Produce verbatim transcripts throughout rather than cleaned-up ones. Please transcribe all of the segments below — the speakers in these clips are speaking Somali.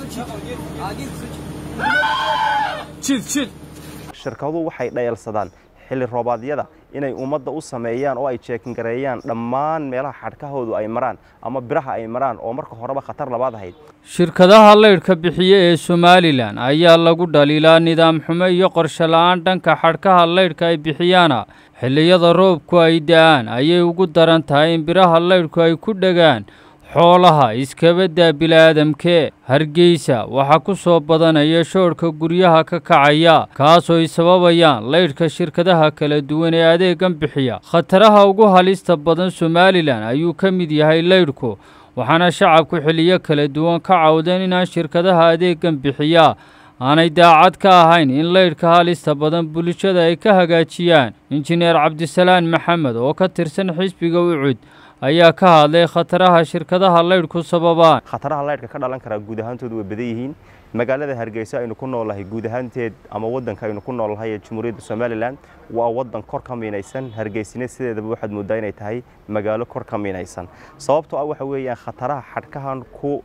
shirkaduhu waxay dhayalsadaan xilli roobaadiyada inay ummadda u sameeyaan oo ay jeekin gareeyaan dhammaan meelaha xadhkahoodu ay maraan ama biraha ay maraan oo marka horeba khatar labaad ahayd. shirkadaha leydhka bixiya ee Somaliland ayaa lagu dhaliilaa nidaam xumo iyo qorshe la'aan dhanka xadhkaha leydhka ay bixiyaana xilliyada roobku ay da'aan ayay ugu daran tahay in biraha leydhku ay ku dhagaan xoolaha iskabada bini'aadamka. Hargeysa waxaa ku soo badanaya shoorka guryaha ka kacaya kaasoo ay sababayaan leydhka shirkadaha kala duwan ee adeegan bixiya. Khataraha ugu halista badan Somaliland ayuu ka mid yahay leydhku, waxaana shacabku xilliyo kala duwan ka cawdeen inaan shirkadaha adeegan bixiya aanay daacad ka ahayn in leydhka halista badan bulshada ay ka hagaajiyaan. Injineer Cabdisalaan Maxamed oo ka tirsan xisbiga Ucud ayaa ka hadlay khataraha shirkadaha leydhku sababaan. Khataraha leydhka ka dhalan kara guud ahaantoodu way badan yihiin. Magaalada Hargeysa aynu ku noolahay guud ahaanteed ama wadanka aynu ku noolahay ee Jamhuuriyadda Somaliland waa wadan kor ka miinaysan. Hargeysina sideedaba waxaad moodaa inay tahay magaalo kor ka miinaysan. Sababtoo ah waxa weeyaan khataraha xadhkahan ku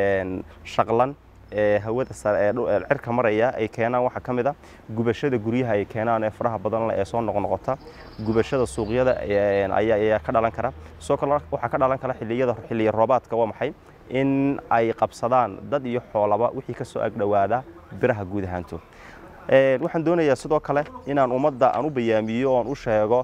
shaqlan ee hawada sare ee cirka maraya ay keenaan waxa kamid ah gubashada guryaha ay keenaan ee faraha badan leh ee soo noqnoqota, gubashada suuqyada ayaa ayaa ka dhalan kara. Soo kale waxa ka dhalan kara xilliyada xilliyo roobaadka waa maxay in ay qabsadaan dad iyo xoolaba wixii ka soo ag dhawaada biraha guud ahaantood. ee waxaan doonayaa sidoo kale inaan ummadda aan u bayaamiyo oo aan u sheego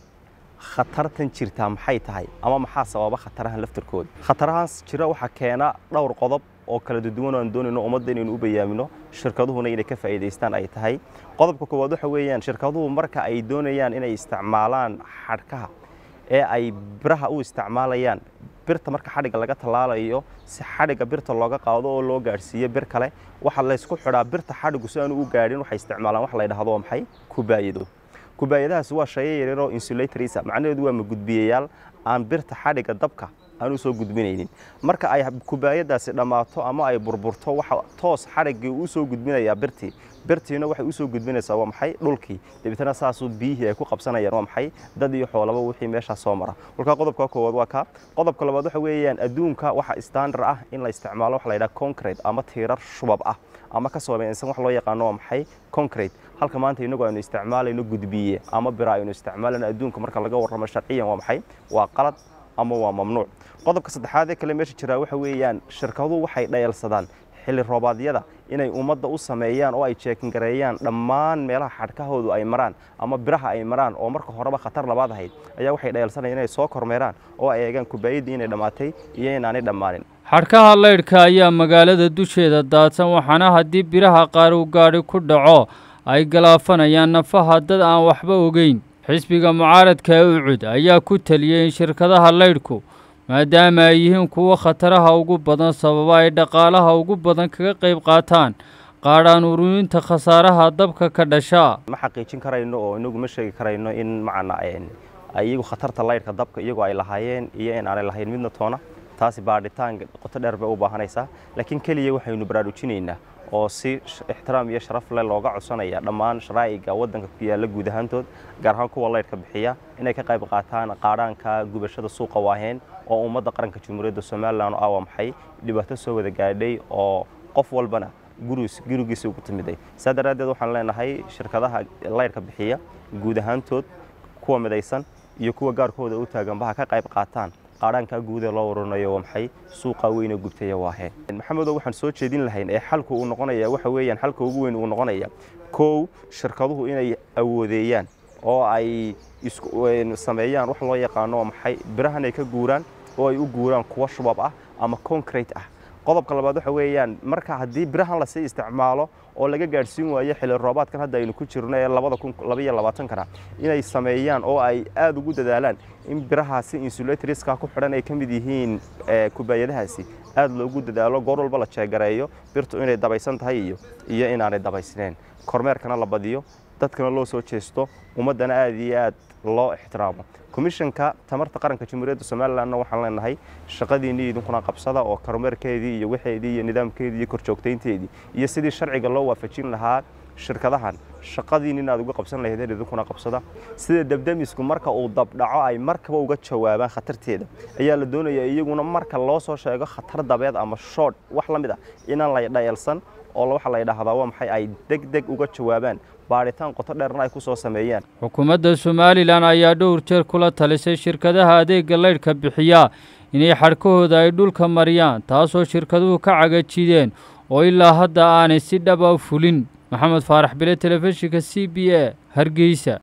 khatartan jirta maxay tahay ama maxaa sababa khatarahan laftirkooda. Khatarahaas jira waxa keena dhowr qodob oo kala duwan oo aan doonayno ummadda inaynu u bayaamino shirkaduhuna inay ka faa'iideystaan ay tahay. Qodobka koowaad waxa weeyaan shirkaduhu marka ay doonayaan inay isticmaalaan xadhkaha ee ay biraha u isticmaalayaan birta marka xadhiga laga talaalayo si xadhiga birta looga qaado oo loo gaarsiiyo bir kale waxa la isku xidhaa birta xadhigu si aan u gaadhin waxay isticmaalaan wax la yiraahdo maxay kubaayado. kubaayadahaas waa shay yar oo insulators macnaheedu waa magudbiyayaal aan birta xadhiga dabka aanu soo gudbinaynin. Marka ay kubaayadaasi dhamaato ama ay burburto waxa toos xadhigii uu soo gudbinayaa birtii birtiina waxay u soo gudbinaysaa waa maxay dhulkii dibitana saasoo biyihii ay ku qabsanayaan waa maxay dad iyo xoolaba wixii meesha soo mara. Walka qodobka koowaad waa ka qodobka labaad waxa weeyaan adduunka waxa standard ah in la isticmaalo wax la yiraahdo concrete ama tiirar shubab ah ama ka soo meeysan wax loo yaqaan waa maxay concrete. halka maanta inagu aynu isticmaalayno gudbiye ama bira aynu isticmaalayno adduunka marka laga warramo sharciyan waa maxay waa qalad ama waa mamnuuc. qodobka saddexaad ee kale meesha jira waxa weeyaan shirkaduhu waxay dhayalsadaan xilli roobaadiyada inay ummadda u sameeyaan oo ay jeekin gareeyaan dhammaan meelaha xadhkahoodu ay maraan ama biraha ay maraan oo marka horeba khatar labaad ahayd ayaa waxay dhayalsanayaan inay soo kormeeraan oo ay eegaan kubaayadii inay dhamaatay iyo inaanay dhammaanin. xadhkaha leydhka ayaa magaalada dusheeda daadsan, waxaana haddii biraha qaar uu gaadhi ku dhaco ay galaafanayaan nafaha dad aan waxba ogeyn. xisbiga mucaaradka ee Ucud ayaa ku taliyay in shirkadaha leydhku maadaama ay yihiin kuwa khataraha ugu badan sababa ay dhaqaalaha ugu badan kaga qayb qaataan qaadhaan ururinta khasaaraha dabka ka dhasha. ma xaqiijin karayno oo inagu ma sheegi karayno in macna ayagu khatarta leydhka dabka iyagu ay lahaayeen iyo in aanay lahayn midna toona. taasi baadhitaan qoto dheer bay u baahanaysaa, laakiin kaliya waxaynu baraarujinaynaa oo si ixtiraam iyo sharaf leh looga codsanaya dhammaan sharaa'iga wadanka ku yaala guud ahaantood gaar ahaan kuwa leydhka bixiya inay ka qayb qaataan qaadhaanka gubashada suuqa waaheen oo ummadda qaranka Jamhuuriyadda Somaliland oo maxay dhibaato soo wada gaadhay oo qof walbana gurigiisa gurigiisa ugu timiday. Saadaradeed waxaan leenahay shirkadaha leydhka bixiya guud ahaantood kuwa midaysan iyo kuwa gaarkooda u taagan baha ka qayb qaataan qaadhaanka guud ee loo ururinayo waa maxay suuqa weyn ee gubtay waaheen. Maxamed waxaan soo jeedin lahayn ee xalku uu noqonaya waxa weeyaan xalka ugu weyn uu noqonaya koow shirkaduhu inay awoodeeyaan oo ay isku sameeyaan wax loo yaqaano maxay birahan ay ka guuraan oo ay u guuraan kuwa shubab ah ama concrete ah. qodobka labaad waxa weeyaan marka haddii birahan la sii isticmaalo oo laga gaarsiin waayo xilli roobaadkan hadda aynu ku jirno ee laba kun laba iyo labaatan kana inay sameeyaan oo ay aad ugu dadaalaan in birahaasi insulatorska ku xidhan ay ka mid yihiin kubaayadahaasi aad loogu dadaalo goor walba la jeegareeyo birtu inay dabaysan tahay iyo iyo inaanay dabaysneen. kormeerkana la badiyo dadkana loo soo jeesto ummadana aad iyo aad loo ixtiraamo. komishanka tamarta qaranka Jamhuuriyadda Somaliland waxaan leenahay shaqadiinii idinkuna qabsada oo kormeerkeedii iyo waxeedii iyo nidaamkeedii iyo korjoogteynteedii iyo sidii sharciga loo waafajin lahaa shirkadahan shaqadiin inaad uga qabsan lahayd idinkuna qabsada sida dabdamisku marka uu dab dhaco ay markaba uga jawaabaan khatarteeda ayaa la doonayaa iyaguna marka loo soo sheego khatar dabeed ama short wax la mid ah inaan la dhayalsan oo waxa la yiraahdaa waa maxay ay degdeg uga jawaabaan baaritaan qoto dheerna ay ku soo sameeyaan. Xukuumadda Somaliland ayaa dhowr jeer kula talisay shirkadaha adeegga leydhka bixiya inay xadhkahooda ay dhulka mariyaan taasoo shirkaduhu ka cagajideen oo ilaa hadda aanay si dhab ah fulin. Maxamed Faarax Bile, telefishinka C B A, Hargeysa.